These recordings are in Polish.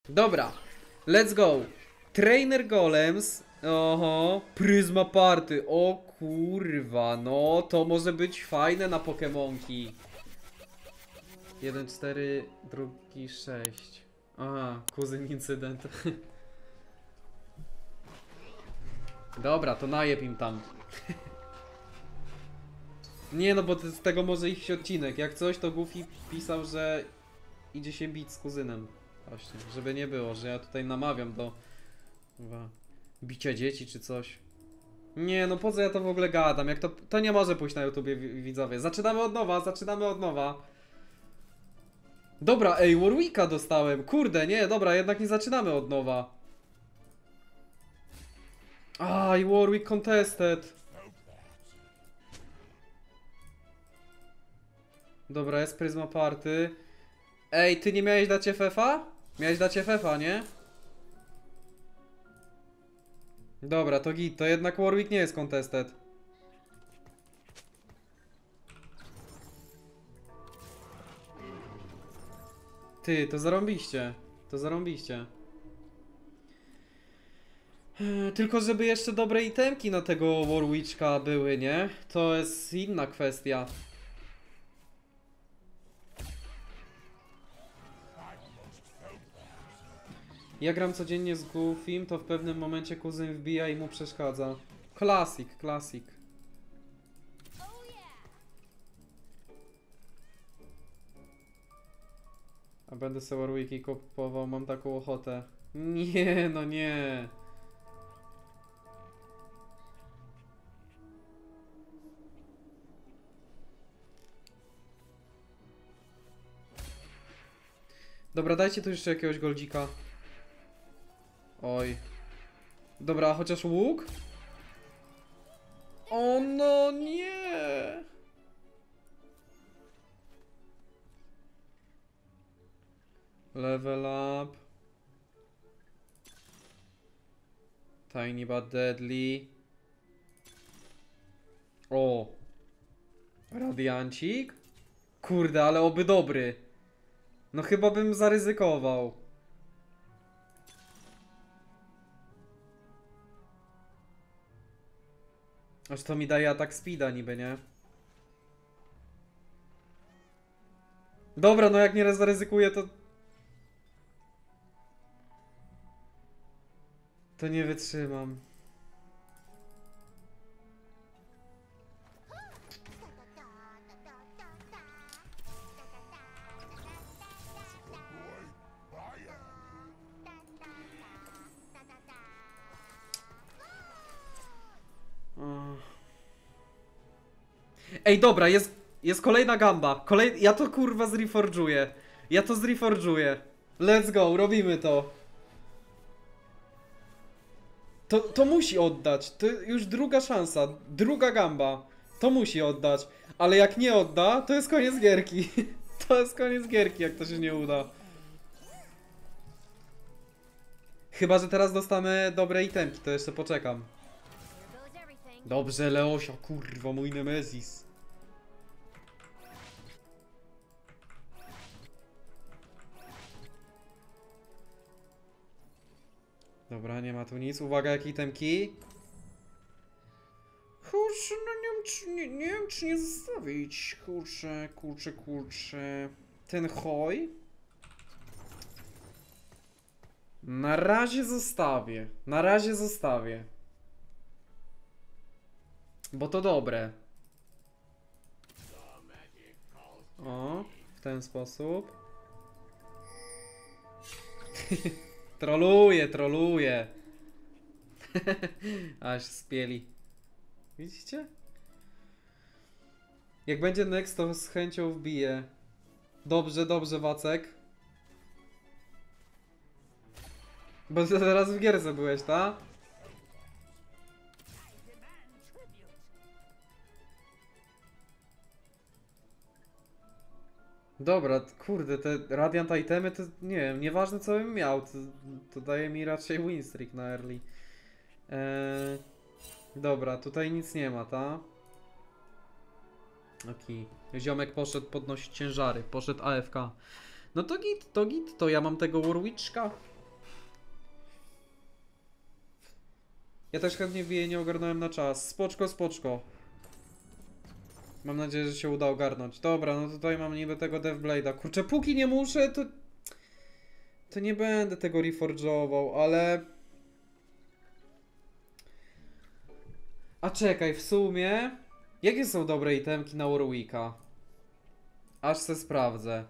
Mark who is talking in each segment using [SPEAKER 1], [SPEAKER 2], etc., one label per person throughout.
[SPEAKER 1] Dobra, let's go. Trainer Golems. Oho, Pryzma Party. O kurwa, no to może być fajne na Pokemonki. 1, 4, drugi 6. Aha, kuzyn incydent. Dobra, to najeb im tam. Nie no, bo z tego może iść odcinek. Jak coś, to Goofy pisał, że idzie się bić z kuzynem. Właśnie, żeby nie było, że ja tutaj namawiam do chyba bicia dzieci czy coś. Nie no, po co ja to w ogóle gadam? Jak to nie może pójść na YouTubie, widzowie. Zaczynamy od nowa, zaczynamy od nowa. Dobra, ej, Warwicka dostałem. Kurde, nie, dobra, jednak nie zaczynamy od nowa. I Warwick contested. Dobra, jest Pryzma Party. Ej, ty nie miałeś dać FF-a? Miałeś dać FF-a, nie? Dobra, to git, to jednak Warwick nie jest contested. Ty, to zarąbiście. To zarąbiście. Tylko żeby jeszcze dobre itemki na tego Warwiczka były, nie? To jest inna kwestia. Ja gram codziennie z Goofim, to w pewnym momencie kuzyn wbija i mu przeszkadza. Klasik, klasik. A będę sobie Warwicki kupował, mam taką ochotę. Nie, no nie. Dobra, dajcie tu jeszcze jakiegoś goldzika. Oj. Dobra, chociaż łuk? O no nie! Level up. Tiny but deadly. O! Radiancik? Kurde, ale oby dobry. No chyba bym zaryzykował. Aż to mi daje atak speeda niby, nie? Dobra, no jak nie zaryzykuję, to... To nie wytrzymam. Ej, dobra, jest kolejna gamba. Ja to kurwa zreforżuję. Ja to zreforżuję. Let's go, robimy to. To musi oddać. To już druga szansa. Druga gamba. To musi oddać. Ale jak nie odda, to jest koniec gierki. To jest koniec gierki, jak to się nie uda. Chyba, że teraz dostanę dobre itemki, to jeszcze poczekam. Dobrze, Leosia, kurwa, mój Nemesis. Dobra, nie ma tu nic. Uwaga, jakie itemki. Kurczę, no nie wiem, czy nie zostawić. Kurczę. Ten hoj. Na razie zostawię. Na razie zostawię. Bo to dobre. O, w ten sposób. Troluję. Aż spieli. Widzicie? Jak będzie next, to z chęcią wbiję. Dobrze, Wacek. Bo ty teraz w gierce byłeś, ta? Dobra, kurde, te Radiant itemy to nie wiem, nieważne co bym miał, to daje mi raczej win streak na early. Dobra, tutaj nic nie ma, ta? Okej. Ziomek poszedł podnosić ciężary, poszedł AFK. No to git, to ja mam tego Warwiczka. Ja też chętnie wbiję, nie ogarnąłem na czas. Spoczko, spoczko. Mam nadzieję, że się uda ogarnąć. Dobra, no tutaj mam niby tego Deathblade'a. Kurczę, póki nie muszę, to nie będę tego reforge'ował, ale... A czekaj, w sumie... Jakie są dobre itemki na Warwicka? Aż se sprawdzę.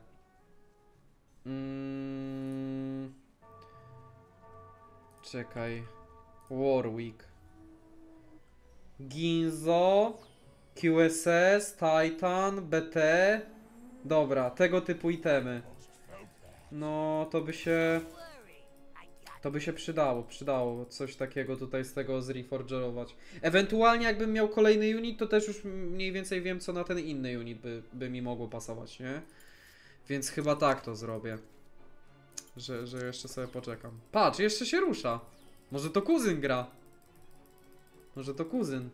[SPEAKER 1] Czekaj. Warwick. Ginzo. QSS, Titan, BT. Dobra, tego typu itemy. No, to by się przydało coś takiego tutaj z tego zreforgerować. Ewentualnie jakbym miał kolejny unit, to też już mniej więcej wiem, co na ten inny unit by mi mogło pasować, nie? Więc chyba tak to zrobię. Że jeszcze sobie poczekam. Patrz, jeszcze się rusza. Może to kuzyn gra. Może to kuzyn.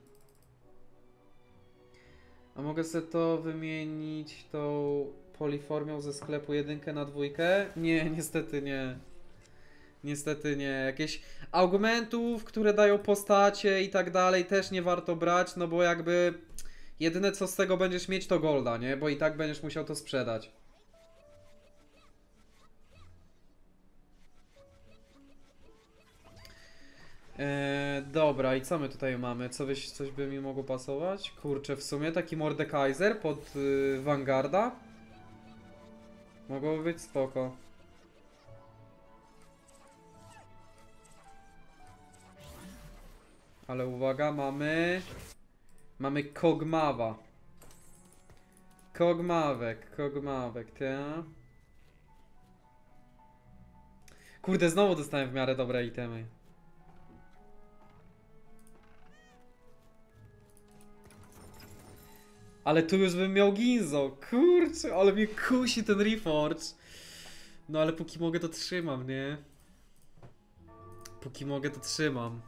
[SPEAKER 1] A mogę sobie to wymienić tą poliformią ze sklepu 1 na 2? Nie, niestety nie. Niestety nie. Jakieś augmentów, które dają postacie i tak dalej też nie warto brać, no bo jakby jedyne co z tego będziesz mieć to golda, nie? Bo i tak będziesz musiał to sprzedać. Dobra, i co my tutaj mamy? Coś by mi mogło pasować? Kurczę, w sumie taki Mordekaiser pod Vanguarda mogłoby być spoko. Ale uwaga, mamy Kog'Mawa. Kog'Mawek, ta. Kurde, znowu dostałem w miarę dobre itemy. Ale tu już bym miał Ginzo. Kurczę, ale mnie kusi ten Reforge. No ale póki mogę to trzymam, nie? Póki mogę to trzymam.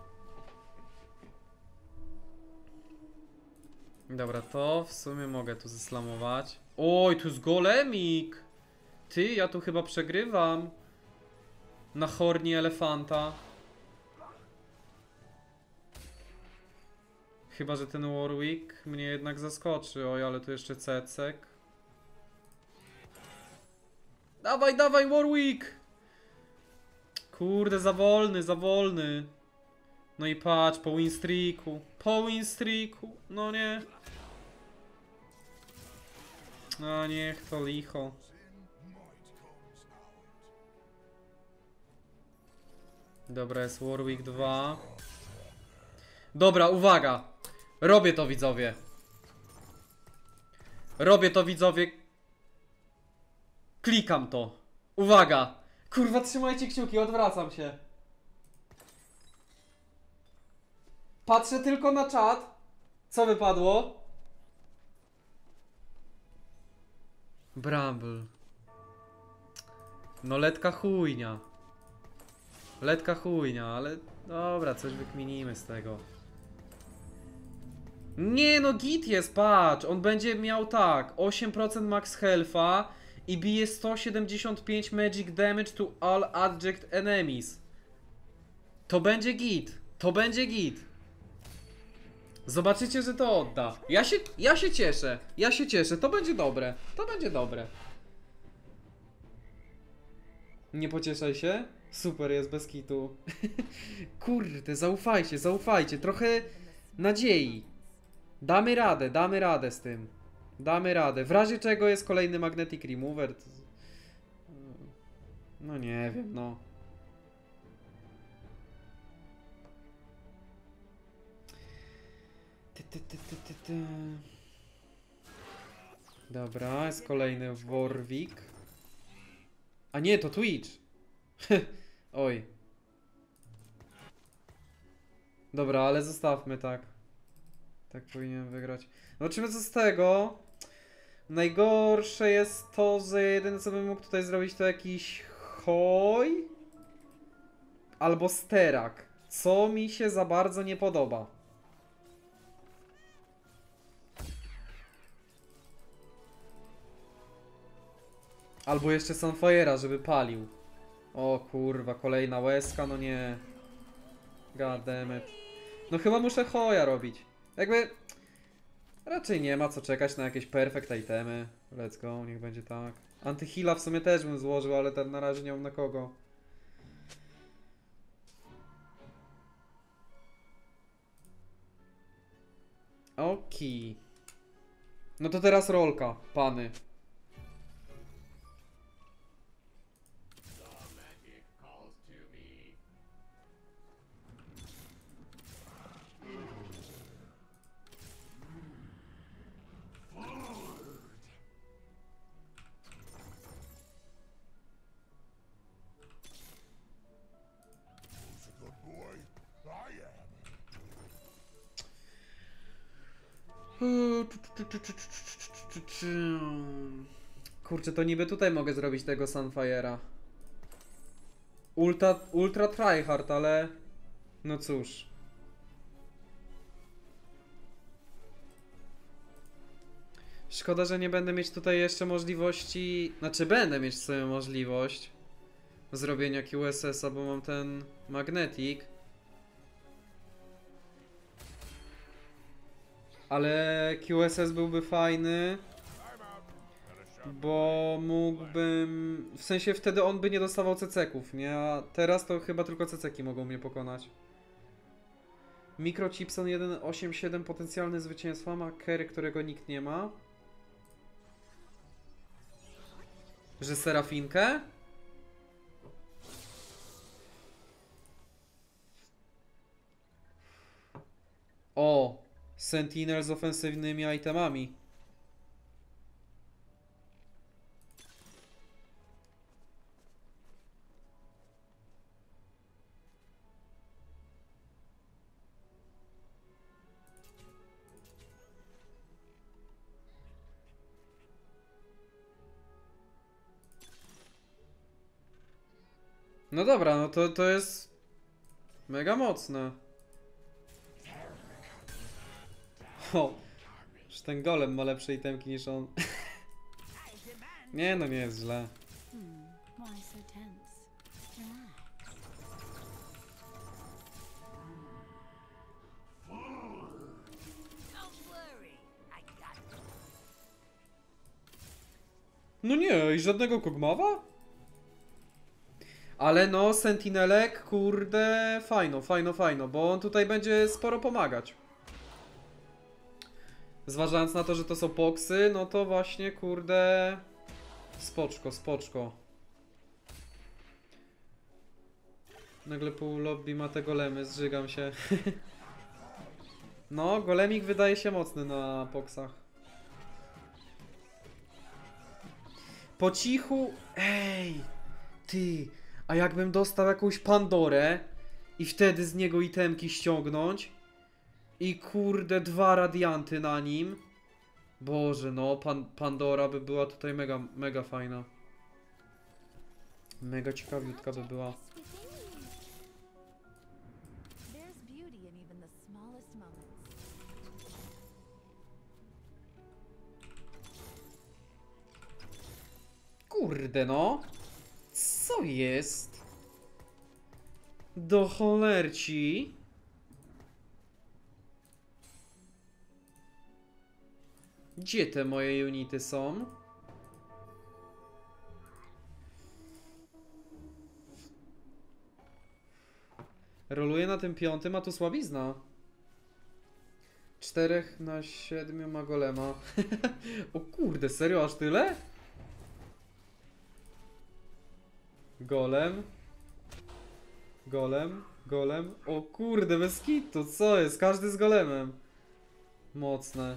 [SPEAKER 1] Dobra, to w sumie mogę tu zeslamować. Oj, tu jest golemik! Ty, ja tu chyba przegrywam. Na horni elefanta. Chyba, że ten Warwick mnie jednak zaskoczy. Oj, ale tu jeszcze Cecek. Dawaj, dawaj, Warwick! Kurde, za wolny, za wolny. No i patrz, po winstreaku. Po winstreaku. No nie. No niech to licho. Dobra, jest Warwick 2. Dobra, uwaga. Robię to, widzowie. Robię to, widzowie. Klikam to. Uwaga. Kurwa, trzymajcie kciuki, odwracam się. Patrzę tylko na czat. Co wypadło? Bramble. No letka chujnia. Letka chujnia, ale dobra, coś wykminimy z tego. Nie no, git jest, patrz. On będzie miał tak, 8% max health'a i bije 175 magic damage to all adject enemies. To będzie git. To będzie git. Zobaczycie, że to odda. Ja się cieszę. Ja się cieszę. To będzie dobre. To będzie dobre. Nie pocieszaj się? Super, jest bez kitu. Kurde, zaufajcie, zaufajcie. Trochę nadziei. Damy radę z tym. Damy radę. W razie czego jest kolejny Magnetic Remover. No nie wiem, no. Dobra, jest kolejny Warwick. A nie, to Twitch. Oj. Dobra, ale zostawmy tak. Tak powinien wygrać. Zobaczymy co z tego. Najgorsze jest to, że jedyne co bym mógł tutaj zrobić to jakiś hoj. Albo sterak. Co mi się za bardzo nie podoba. Albo jeszcze Sunfire'a, żeby palił. O kurwa, kolejna łezka, no nie. God damn it. No chyba muszę Hoya robić. Jakby... Raczej nie ma co czekać na jakieś perfect itemy. Let's go, niech będzie tak. Antyheala w sumie też bym złożył, ale tam na razie nie mam na kogo. Okej. No to teraz rolka, pany. Kurczę, to niby tutaj mogę zrobić tego Sunfire'a. Ultra tryhard, ale... No cóż. Szkoda, że nie będę mieć tutaj jeszcze możliwości... Znaczy będę mieć sobie możliwość zrobienia QSS-a, bo mam ten Magnetic. Ale QSS byłby fajny, bo mógłbym... W sensie wtedy on by nie dostawał CC-ków, nie? A teraz to chyba tylko CC-ki mogą mnie pokonać. Microchipson 1.8.7 potencjalny zwycięstwa, ma carry, którego nikt nie ma. Że Serafinkę? O! Sentinel z ofensywnymi itemami. No dobra, no to jest mega mocne. O, już ten golem ma lepsze itemki niż on. Nie no, nie jest źle. No nie, i żadnego Kog'Mawa? Ale no, Sentinelek, kurde, fajno, bo on tutaj będzie sporo pomagać. Zważając na to, że to są poksy, no to właśnie, kurde, spoczko. Nagle pół lobby ma te golemy, zżygam się. No, golemik wydaje się mocny na poksach. Po cichu, ej, ty, a jakbym dostał jakąś Pandorę i wtedy z niego itemki ściągnąć i kurde 2 radianty na nim. Boże, no, Pandora by była tutaj mega fajna. Mega ciekawiutka by była. Kurde no. Co jest? Do cholerci. Gdzie te moje unity są? Roluję na tym 5, a tu słabizna. 4 na 7 ma golema. O kurde, serio, aż tyle? Golem. O kurde, bez kitu, co jest? Każdy z golemem. Mocne.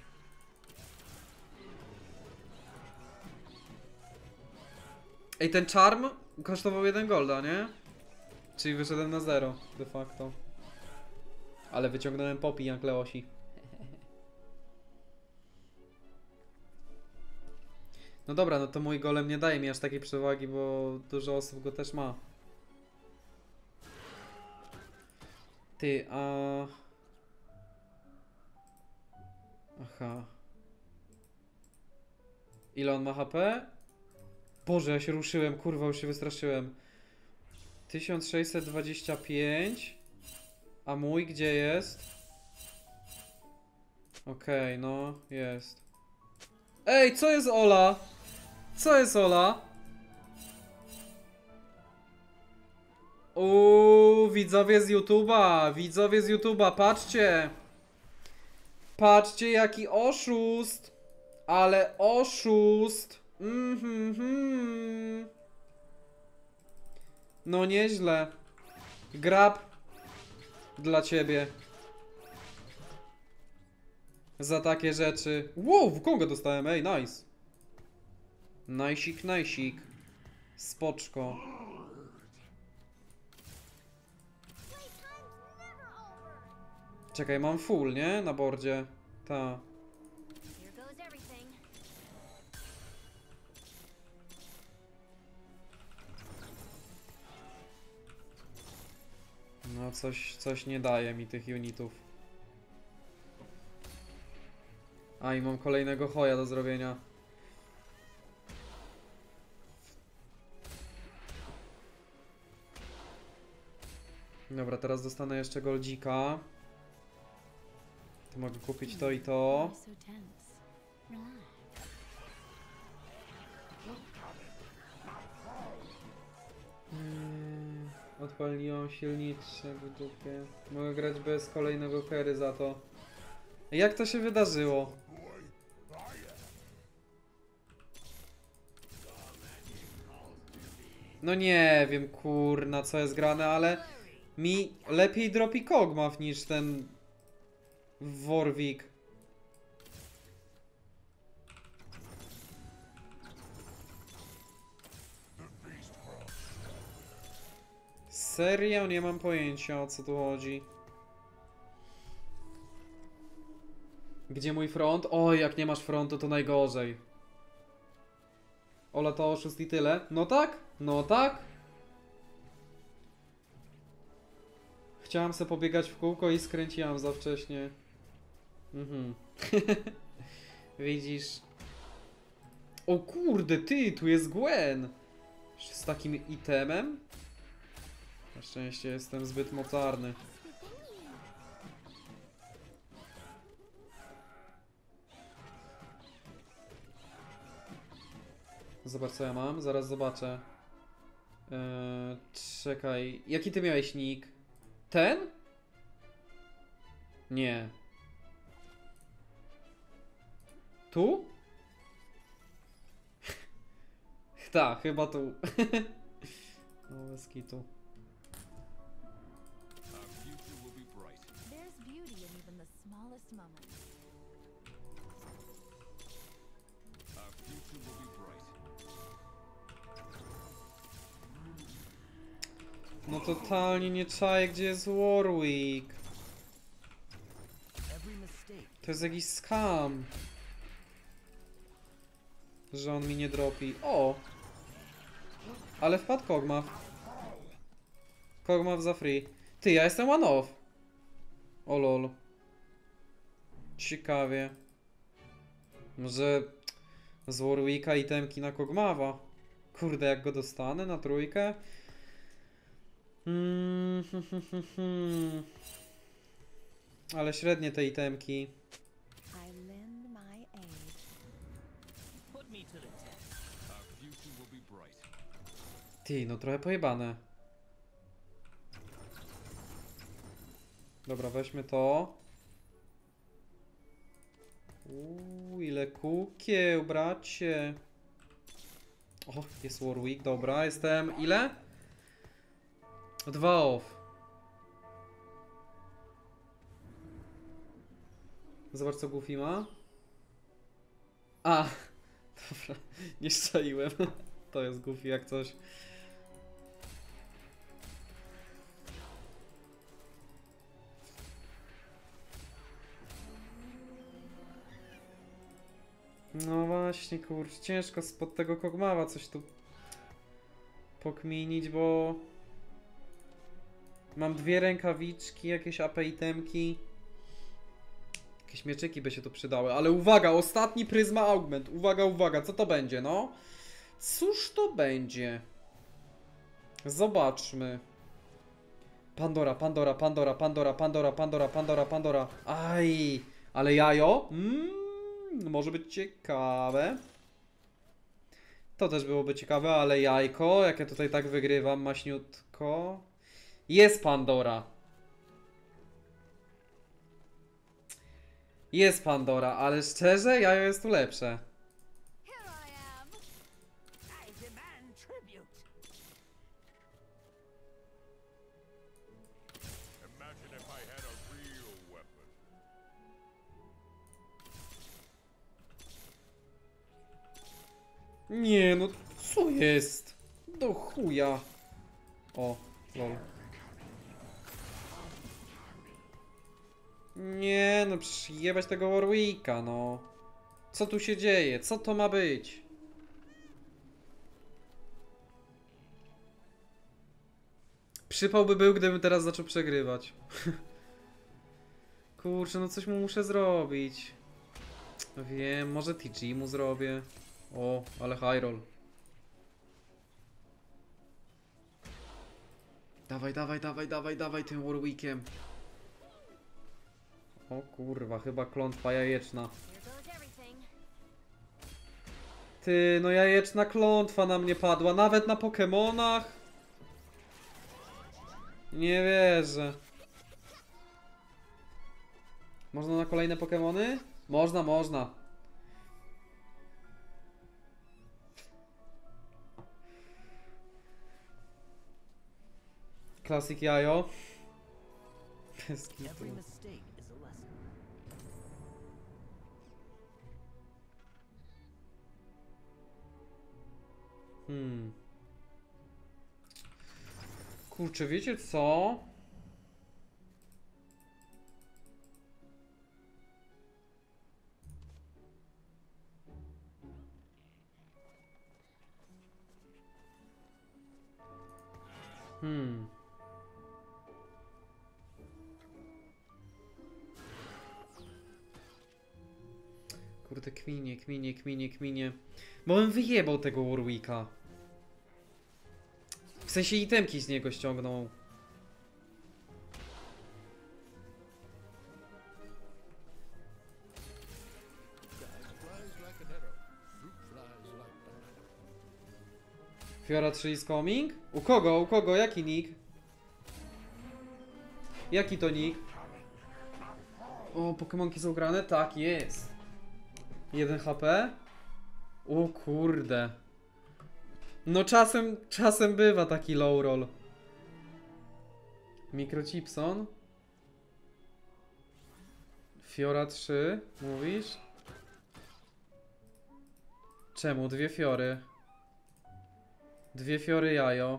[SPEAKER 1] Ej, ten charm kosztował 1 golda, nie? Czyli wyszedłem na 0, de facto. Ale wyciągnąłem Poppy jak Leosi. No dobra, no to mój golem nie daje mi aż takiej przewagi, bo dużo osób go też ma. Ty, a... Aha. Ile on ma HP? Boże, ja się ruszyłem, kurwa, już się wystraszyłem. 1625. A mój gdzie jest? Okej, no, jest. Ej, co jest Ola? Co jest Ola? Widzowie z YouTube'a, widzowie z YouTube'a, patrzcie! Patrzcie jaki oszust! Ale oszust! No nieźle. Grab dla ciebie. Za takie rzeczy. Wow, w Kongo dostałem, ej, nice. Najsik, najsik. Spoczko. Czekaj, mam full, nie? Na bordzie. Ta. No coś nie daje mi tych unitów. A i mam kolejnego hoja do zrobienia. Dobra, teraz dostanę jeszcze goldzika. To mogę kupić to i to. Odpaliłem silnicze w dupie. Mogę grać bez kolejnego carry za to. Jak to się wydarzyło? No nie wiem, kurna, co jest grane, ale mi lepiej dropi Kog'Maw niż ten Warwick. Serio? Nie mam pojęcia, o co tu chodzi. Gdzie mój front? Oj, jak nie masz frontu, to najgorzej. Ola to oszust i tyle? No tak? No tak? Chciałam sobie pobiegać w kółko i skręciłam za wcześnie. Widzisz? O kurde, ty, tu jest Gwen! Z takim itemem? Na szczęście jestem zbyt mocarny. Zobacz co ja mam, zaraz zobaczę. Czekaj, jaki ty miałeś nick? Ten? Nie. Tu? Tak, chyba tu. No bez kitu. No totalnie nie czaję, gdzie jest Warwick. To jest jakiś scam. Że on mi nie dropi. O! Ale wpadł Kog'Maw. Kog'Maw za free. Ty, ja jestem one off. O lol. Ciekawie. Może z Warwicka itemki na Kog'Mawa. Kurde, jak go dostanę na trójkę? Ale średnie te itemki. Ty, no trochę pojebane. Dobra, weźmy to. Ile kukieł, bracie. O, jest Warwick, dobra, jestem... Ile? 2 off. Zobacz co Goofy ma. A, dobra, nie strzeliłem. To jest Goofy jak coś. No właśnie, kurczę, ciężko spod tego Kog'Mawa coś tu pokminić, bo mam 2 rękawiczki, jakieś AP itemki. Jakieś mieczyki by się tu przydały, ale uwaga, ostatni pryzma augment. Uwaga, uwaga, co to będzie, no? Cóż to będzie? Zobaczmy. Pandora, Pandora, Pandora, Pandora, Pandora, Pandora, Pandora, Pandora. Aj, ale jajo? Może być ciekawe. To też byłoby ciekawe, ale jajko, jak ja tutaj tak wygrywam maśniutko. Jest Pandora. Jest Pandora, ale szczerze, jajo jest tu lepsze. Nie, no co jest? Do chuja. O, lol. Nie, no przyjebać tego Warwicka, no. Co tu się dzieje? Co to ma być? Przypał by był, gdybym teraz zaczął przegrywać. Kurczę, no coś mu muszę zrobić. Wiem, może TG mu zrobię. O, ale high roll. Dawaj, dawaj, dawaj, dawaj, dawaj tym Warwickiem. O kurwa, chyba klątwa jajeczna. Ty, no jajeczna klątwa na mnie padła, nawet na Pokemonach. Nie wierzę. Można na kolejne Pokemony? Można, można. Classic jajo. Bez kitu. Kurczę, wiecie co? Kurde, kminie. Bo bym wyjebał tego Warwicka. W sensie itemki z niego ściągnął. Fiora 3 is coming? U kogo? U kogo? Jaki nick? Jaki to nick? O, Pokemonki są grane? Tak, jest. 1 HP? O kurde. No czasem bywa taki low roll. Microchipson? Fiora 3, mówisz? Czemu? 2 fiory. 2 fiory jajo.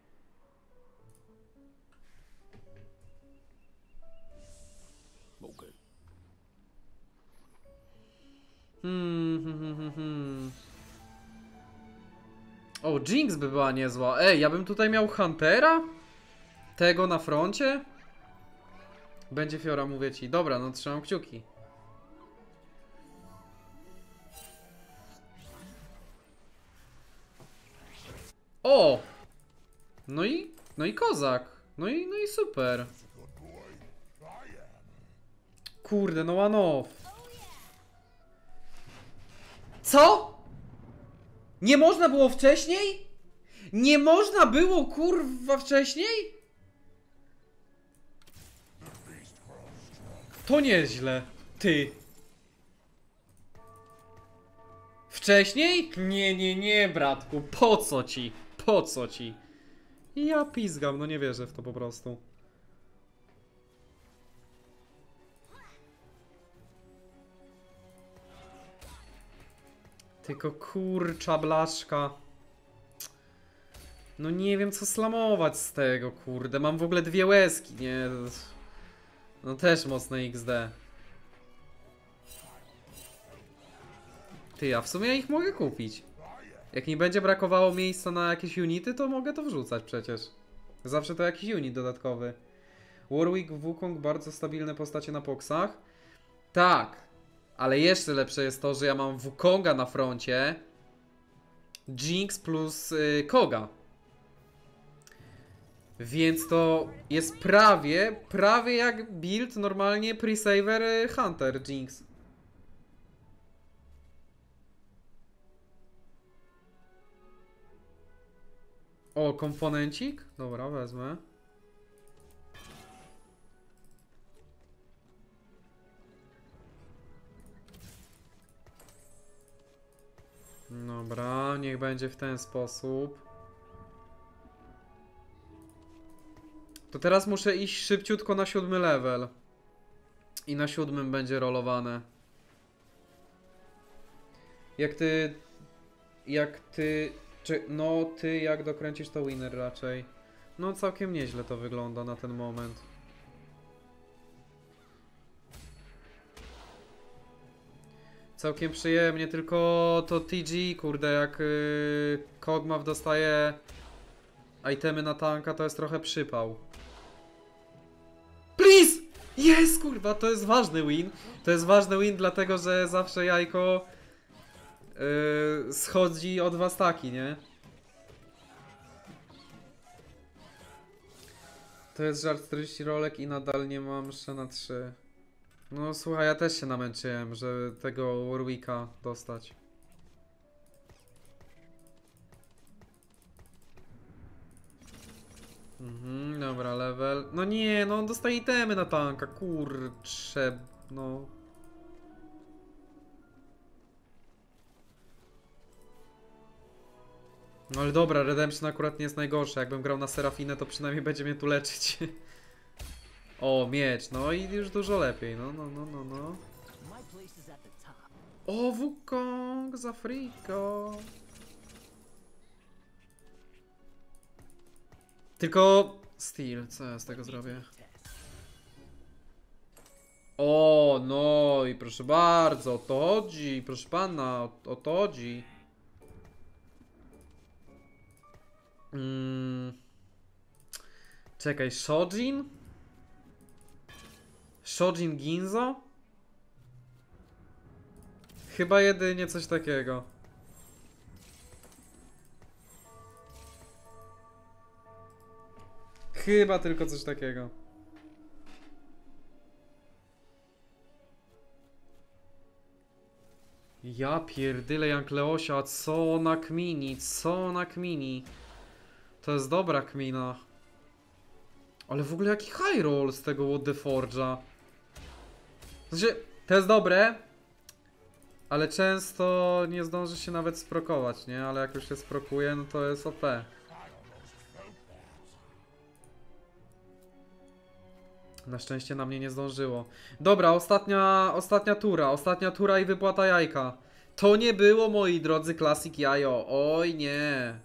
[SPEAKER 1] O, Jinx by była niezła. Ej, ja bym tutaj miał Huntera? Tego na froncie? Będzie Fiora, mówię ci. Dobra, no trzymam kciuki. O! No i kozak. No i super. Kurde, no one off. Co? Nie można było wcześniej? Nie można było, kurwa, wcześniej? To nieźle. Ty. Wcześniej? Nie, bratku. Po co ci? Po co ci? Ja pizgam, no nie wierzę w to po prostu. Tylko kurcza blaszka. No nie wiem co slamować z tego, kurde. Mam w ogóle 2 łezki, nie? No też mocne XD. Ty, a w sumie ja ich mogę kupić. Jak mi będzie brakowało miejsca na jakieś unity, to mogę to wrzucać przecież. Zawsze to jakiś unit dodatkowy. Warwick, Wukong, bardzo stabilne postacie na poksach. Tak, ale jeszcze lepsze jest to, że ja mam Wukonga na froncie. Jinx plus Koga. Więc to jest prawie jak build normalnie pre-saver Hunter Jinx. O, komponencik? Dobra, wezmę. Dobra, niech będzie w ten sposób. To teraz muszę iść szybciutko na 7 level. I na 7 będzie rolowane. No ty jak dokręcisz to winner raczej. No całkiem nieźle to wygląda na ten moment. Całkiem przyjemnie, tylko to TG, kurde, jak Kog'Maw dostaje itemy na tanka, to jest trochę przypał. Please! Jest, kurwa, to jest ważny win. To jest ważny win, dlatego że zawsze jajko schodzi o 2 staki, nie? To jest żart 40 rolek i nadal nie mam jeszcze na 3. No słuchaj, ja też się namęczyłem, żeby tego Warwicka dostać. Dobra, level. No nie, no on dostaje itemy na tanka, kurcze, no. No ale dobra, Redemption akurat nie jest najgorsze. Jakbym grał na Serafinę, to przynajmniej będzie mnie tu leczyć. O, miecz, no i już dużo lepiej, no. O, Wukong za Frico. Tylko Steel, co ja z tego zrobię? O, no i proszę bardzo, o to chodzi, proszę pana, o to chodzi. Czekaj, Shojin? Shojin Ginzo? Chyba jedynie coś takiego. Chyba tylko coś takiego. Ja pierdyle jak Leosia, co ona kmini, co ona kmini. To jest dobra kmina. Ale w ogóle jaki high roll z tego What the Forge'a. Znaczy, to jest dobre, ale często nie zdąży się nawet sprokować, nie? Ale jak już się sprokuje, no to jest OP. Na szczęście na mnie nie zdążyło. Dobra, ostatnia tura i wypłata jajka. To nie było, moi drodzy, Classic Jajo. Oj nie.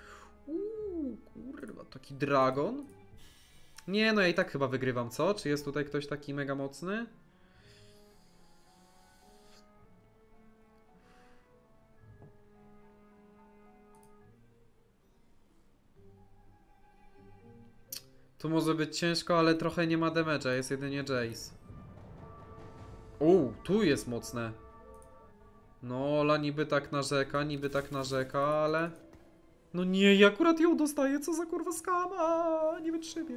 [SPEAKER 1] Kurwa, taki dragon? Nie, no ja i tak chyba wygrywam, co? Czy jest tutaj ktoś taki mega mocny? Tu może być ciężko, ale trochę nie ma damage'a, jest jedynie Jace. Tu jest mocne. No, Ola niby tak narzeka, ale... No nie, ja akurat ją dostaję, co za kurwa skama, nie wytrzymię.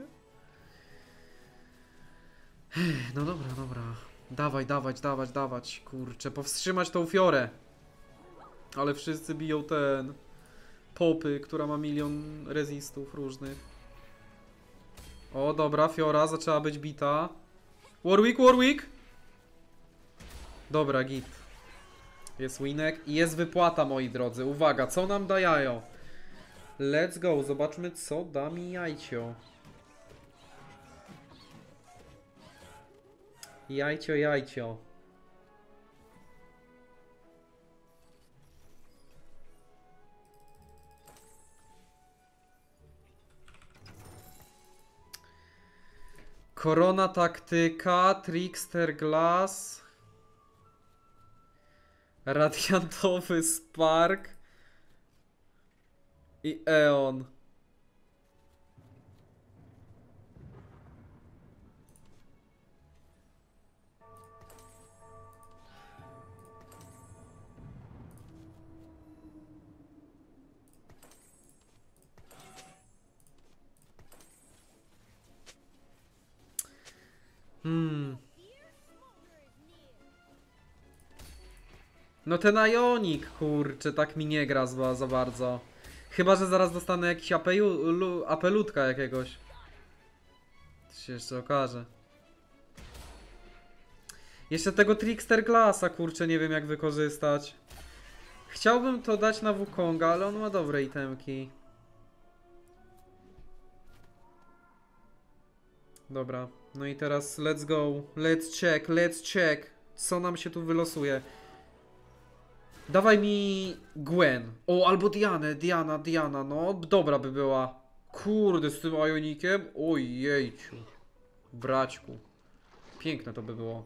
[SPEAKER 1] No dobra. Dawać, kurczę, powstrzymać tą Fiorę. Ale wszyscy biją ten... Popy, która ma milion resistów różnych. O, dobra, Fiora zaczęła być bita. Warwick! Dobra, git. Jest winek i jest wypłata, moi drodzy. Uwaga, co nam da jajo? Let's go, zobaczmy co da mi jajcio. Jajcio. Korona taktyka, Trickster Glass, Radiantowy Spark i Eon. No ten Ionik, kurczę, tak mi nie gra za bardzo. Chyba, że zaraz dostanę jakiś apelutka jakiegoś. To się jeszcze okaże. Jeszcze tego Trickster Glassa, kurczę, nie wiem jak wykorzystać. Chciałbym to dać na Wukonga, ale on ma dobre itemki. Dobra, no i teraz let's go. Let's check. Co nam się tu wylosuje? Dawaj mi Gwen. O, albo Diana, no dobra by była. Kurde, z tym Ionikiem? Ojejciu. Braćku. Piękne to by było.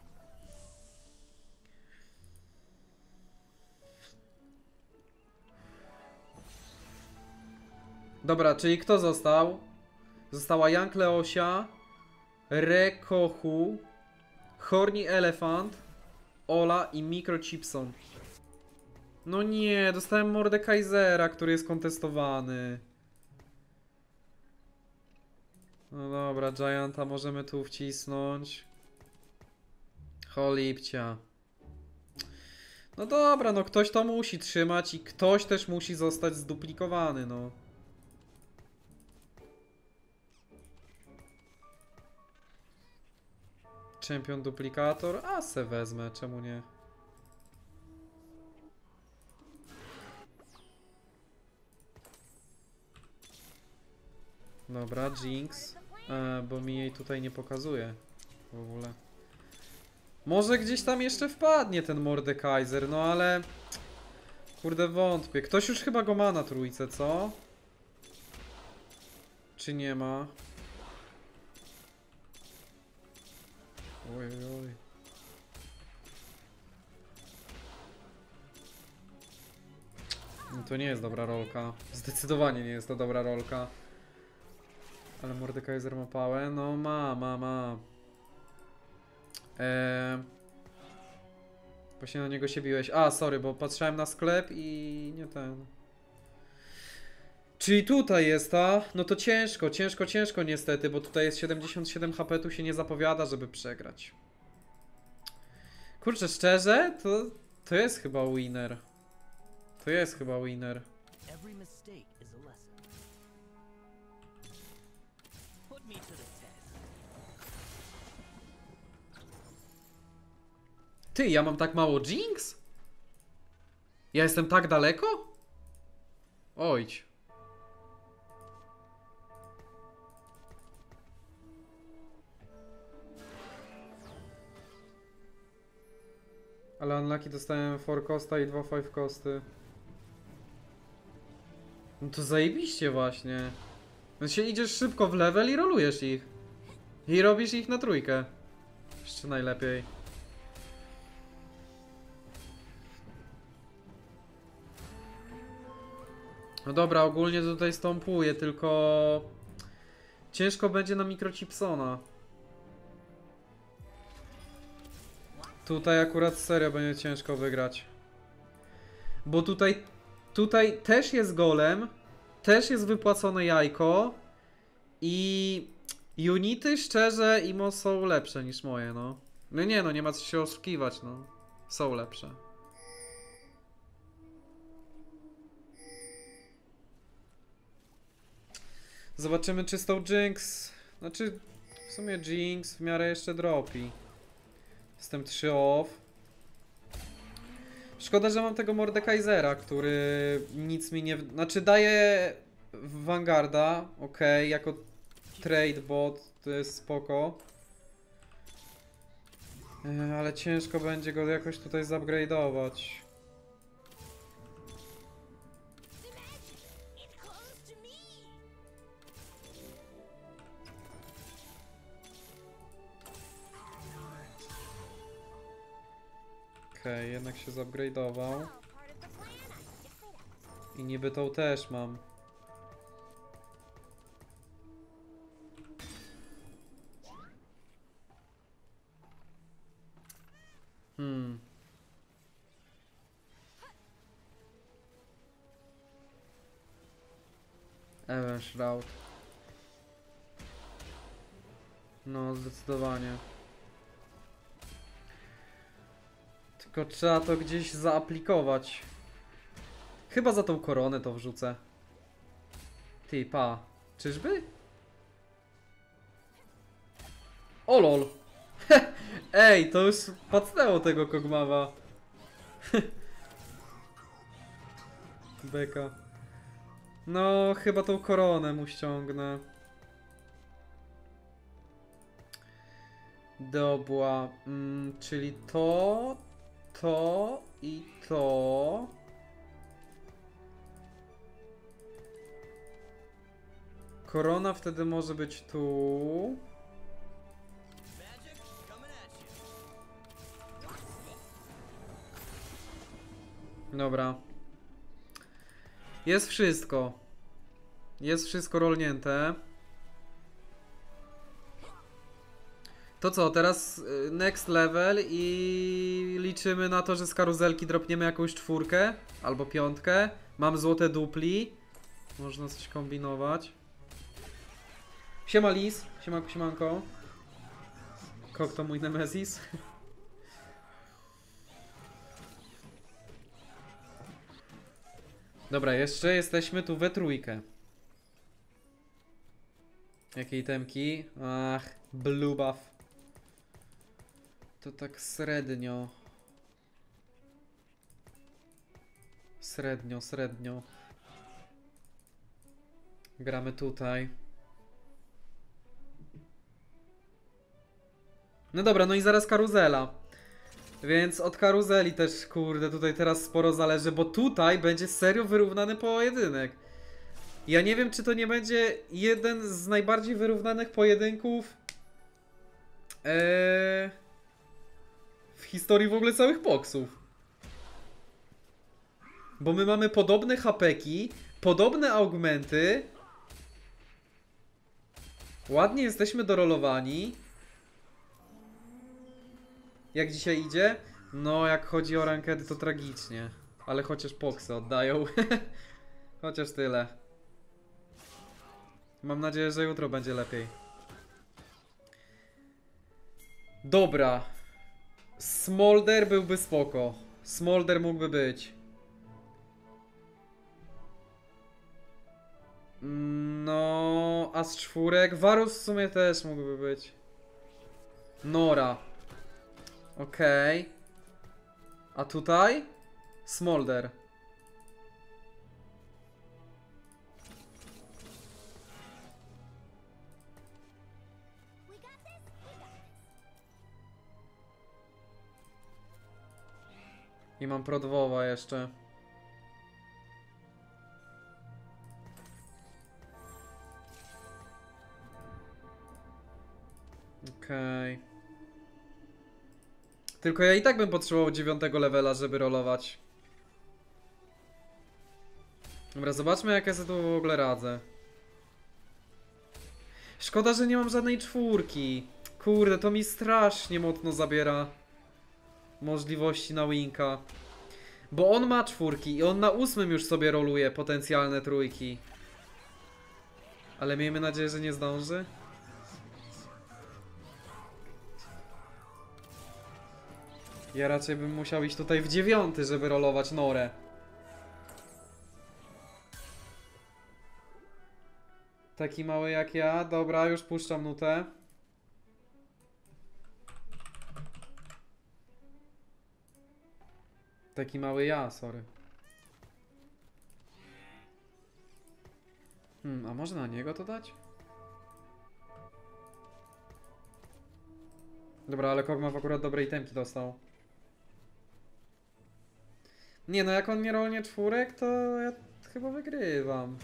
[SPEAKER 1] Dobra, czyli kto został? Została Young Leosia, Rekohu, Horny Elephant, Ola i Microchipson. No nie, dostałem Mordekaisera, który jest kontestowany. No dobra, Gianta możemy tu wcisnąć. Cholipcia. No dobra, no ktoś to musi trzymać i ktoś też musi zostać zduplikowany, no. Champion duplikator? A se wezmę, czemu nie? Dobra, Jinx. Bo mi jej tutaj nie pokazuje. W ogóle. Może gdzieś tam jeszcze wpadnie ten Mordekaiser, no ale... Kurde, wątpię. Ktoś już chyba go ma na trójce, co? Czy nie ma? Oj, oj. No to nie jest dobra rolka. Zdecydowanie nie jest to dobra rolka. Ale Mordekaiser ma pałę? No ma. Właśnie na niego się biłeś. A, sorry, bo patrzyłem na sklep i nie ten. Czyli tutaj jest ta? No to ciężko niestety, bo tutaj jest 77 HP, tu się nie zapowiada, żeby przegrać. Kurczę, szczerze, to jest chyba winner. To jest chyba winner. Ty, ja mam tak mało Jinx? Ja jestem tak daleko? Ojdź. Ale unlucky dostałem 4 costa i 2 5 costy. No to zajebiście właśnie. No się idziesz szybko w level i rolujesz ich. I robisz ich na trójkę. Jeszcze najlepiej. No dobra, ogólnie tutaj stąpuję, tylko... Ciężko będzie na Microchipsona. Tutaj akurat serio będzie ciężko wygrać. Bo tutaj też jest golem, też jest wypłacone jajko i unity szczerze imo są lepsze niż moje, no. No nie no, nie ma co się oszukiwać, no. Są lepsze. Zobaczymy czy z tą Jinx, znaczy w sumie Jinx w miarę jeszcze dropi. Jestem 3 off. Szkoda, że mam tego Mordekaisera, który nic mi nie... Znaczy daje Vanguarda, ok, jako trade bot, to jest spoko. Ale ciężko będzie go jakoś tutaj zupgrade'ować. Okej, jednak się zupgrade'ował. I niby tą też mam. Even Shroud. No, zdecydowanie. Tylko trzeba to gdzieś zaaplikować. Chyba za tą koronę to wrzucę. Ty, pa. Czyżby? O lol. Ej, to już pacnęło tego Kog'Mawa. Beka. No, chyba tą koronę mu ściągnę. Dobra. Czyli to, to i to. Korona wtedy może być tu. Dobra. Jest wszystko. Jest wszystko rolnięte. To co, teraz next level i liczymy na to, że z karuzelki dropniemy jakąś 4 albo 5. Mam złote dupli. Można coś kombinować. Siema Lis, siemanko, siemanko. Kok to mój Nemesis. Dobra, jeszcze jesteśmy tu we trójkę. Jakie itemki? Ach, blue buff. To tak średnio. Średnio. Gramy tutaj. No dobra, no i zaraz karuzela. Więc od karuzeli też, kurde, tutaj teraz sporo zależy, bo tutaj będzie serio wyrównany pojedynek. Ja nie wiem, czy to nie będzie jeden z najbardziej wyrównanych pojedynków w historii w ogóle całych boksów. Bo my mamy podobne hapeki, podobne augmenty. Ładnie jesteśmy dorolowani. Jak dzisiaj idzie? No, jak chodzi o rankedy, to tragicznie. Ale chociaż poksy oddają. Chociaż tyle. Mam nadzieję, że jutro będzie lepiej. Dobra. Smolder byłby spoko. Smolder mógłby być. No, a z 4. Varus w sumie też mógłby być. Nora. Okej. A tutaj? Smolder. I mam prodwowa jeszcze. Okej. Tylko ja i tak bym potrzebował 9 levela, żeby rolować. Dobra, zobaczmy, jak ja sobie tu w ogóle radzę. Szkoda, że nie mam żadnej 4. Kurde, to mi strasznie mocno zabiera możliwości na winka. Bo on ma 4 i on na 8 już sobie roluje potencjalne 3. Ale miejmy nadzieję, że nie zdąży. Ja raczej bym musiał iść tutaj w 9, żeby rolować Norę. Taki mały jak ja. Dobra, już puszczam nutę. Taki mały ja, sorry. A może na niego to dać? Dobra, ale Kog'Maw akurat dobrej itemki dostał. Nie no, jak on nie rolnie 4, to ja chyba wygrywam.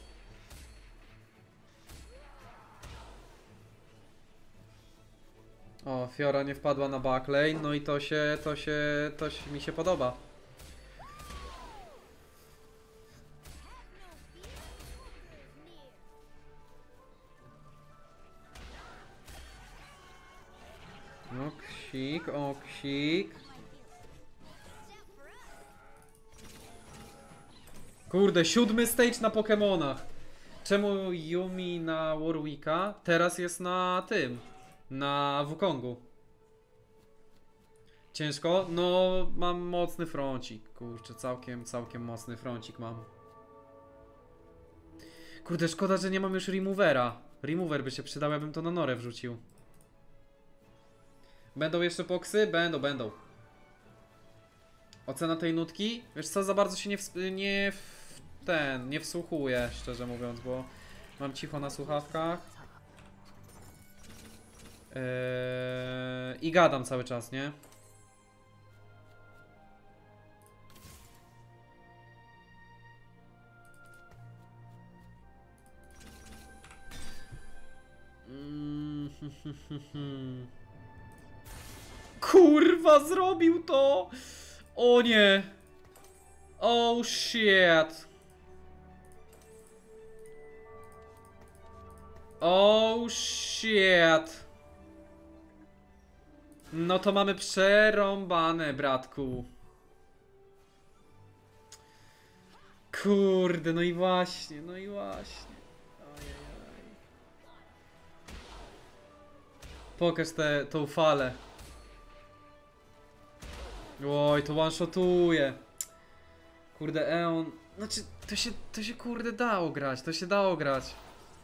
[SPEAKER 1] O, Fiora nie wpadła na backlane, no i to mi się podoba. Oksik, oksik. Kurde, 7 stage na Pokemonach. Czemu Yumi na Warwicka teraz jest na tym? Na Wukongu. Ciężko? No, mam mocny froncik, kurczę, całkiem mocny froncik mam. Kurde, szkoda, że nie mam już removera. Remover by się przydał, ja bym to na norę wrzucił. Będą jeszcze poksy? Będą. Ocena tej nutki? Wiesz co, za bardzo się nie wsłuchuję, szczerze mówiąc, bo mam cicho na słuchawkach. I gadam cały czas, nie? Kurwa, zrobił to! O nie! Oh shit! Oh shit! No to mamy przerąbane, bratku. Kurde, no i właśnie. Ajajaj. Pokaż tą falę. Oj, to one-shotuje. Kurde, Eon. Znaczy, to się kurde dało grać.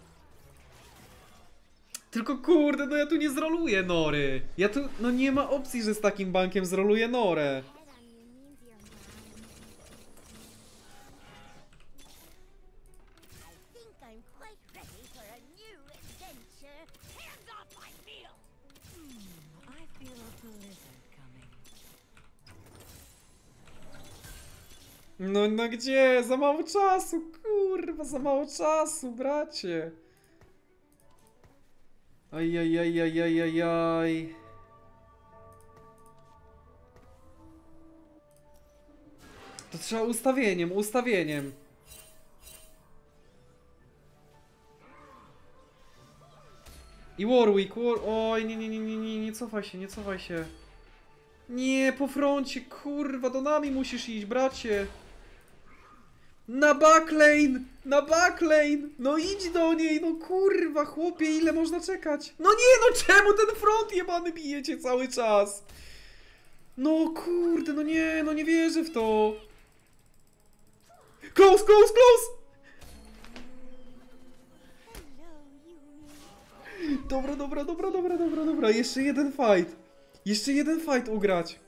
[SPEAKER 1] Tylko kurde, no ja tu nie zroluję nory. No nie ma opcji, że z takim bankiem zroluję norę. No gdzie? Za mało czasu, kurwa, za mało czasu, bracie. Ajajajajajajaj. To trzeba ustawieniem. I Warwick, oj, nie cofaj się. Nie, po froncie, kurwa, do nami musisz iść, bracie. Na backlane! No idź do niej, no kurwa, chłopie, ile można czekać? No nie, no czemu ten front jebany bijecie cały czas? No kurde, no nie wierzę w to. Close! Dobra, jeszcze jeden fight ugrać.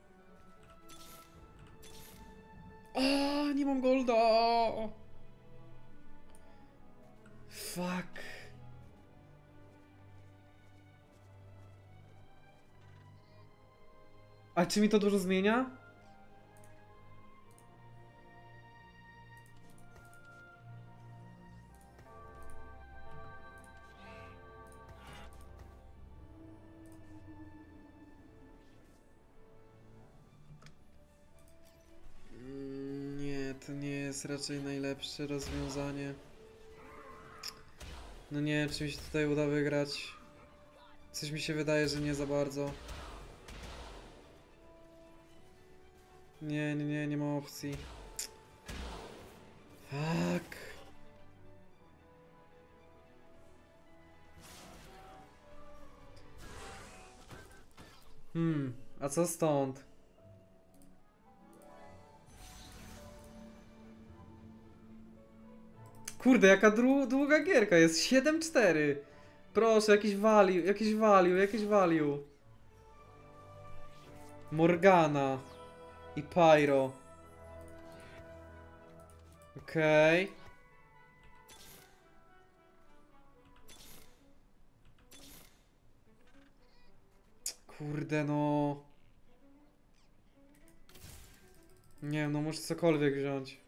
[SPEAKER 1] Nie mam golda. Fuck. A czy mi to dużo zmienia? Nie, to nie jest raczej najlepsze rozwiązanie. No nie wiem, czy mi się tutaj uda wygrać. Coś mi się wydaje, że nie za bardzo. Nie ma opcji. Fuck. A co stąd? Kurde, jaka długa gierka jest. 7-4. Proszę, jakieś value. Morgana. I Pyro. Okej. Kurde, no. Nie wiem, no muszę cokolwiek wziąć.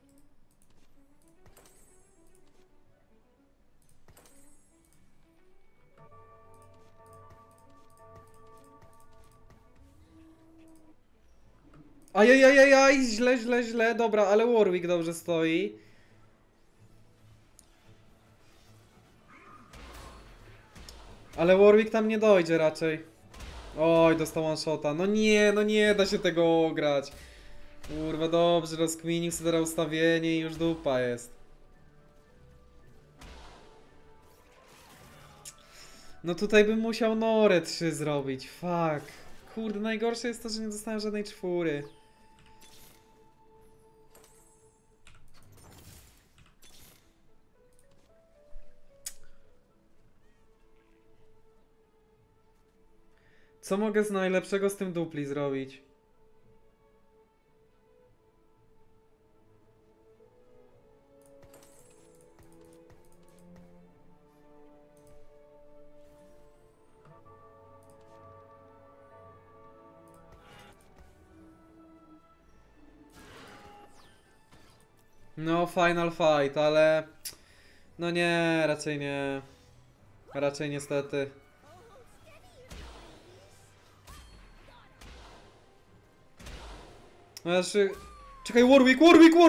[SPEAKER 1] Ajajajajaj, źle, dobra, ale Warwick dobrze stoi. Ale Warwick tam nie dojdzie raczej. Oj, dostał one shota. No nie da się tego ograć. Kurwa, dobrze, rozkminił sobie teraz ustawienie i już dupa jest. No tutaj bym musiał Norę 3 zrobić, fuck. Kurde, najgorsze jest to, że nie dostałem żadnej czwóry. Co mogę z najlepszego z tym dupli zrobić? No, Final Fight, ale... No nie, raczej nie. Raczej niestety. Znaczy... Czekaj, Warwick!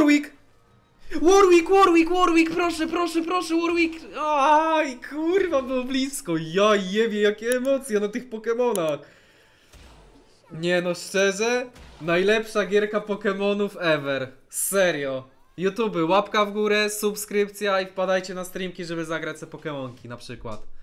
[SPEAKER 1] Proszę, Warwick! Aj, kurwa, było blisko. Ja jebie, jakie emocje na tych Pokemonach. Nie no, szczerze? Najlepsza gierka Pokemonów ever. Serio. YouTube, łapka w górę, subskrypcja i wpadajcie na streamki, żeby zagrać se Pokemonki na przykład.